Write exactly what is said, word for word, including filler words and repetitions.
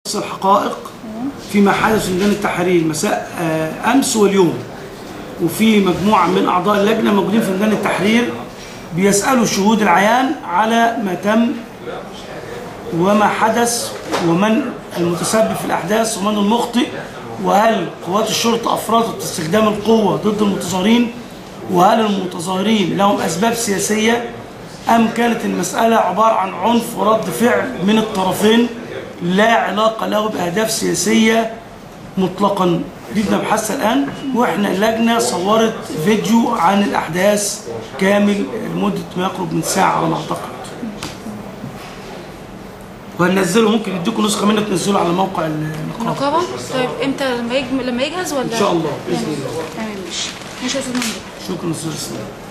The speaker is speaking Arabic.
الحقائق فيما حدث في ميدان التحرير مساء امس واليوم، وفي مجموعه من اعضاء اللجنه موجودين في ميدان التحرير بيسالوا شهود العيان على ما تم وما حدث ومن المتسبب في الاحداث ومن المخطئ، وهل قوات الشرطه افرطت استخدام القوه ضد المتظاهرين، وهل المتظاهرين لهم اسباب سياسيه ام كانت المساله عباره عن عنف ورد فعل من الطرفين لا علاقه له باهداف سياسيه مطلقا. دي بنبحثها الان، واحنا اللجنه صورت فيديو عن الاحداث كامل لمده ما يقرب من ساعه على ما اعتقد، وهننزله، ممكن يديكم نسخه منه تنزله على موقع النقابه. طيب امتى لما يجهز ولا؟ ان شاء الله باذن الله. تمام ماشي. ماشي يا استاذ ممدوح. شكرا استاذ اسلام.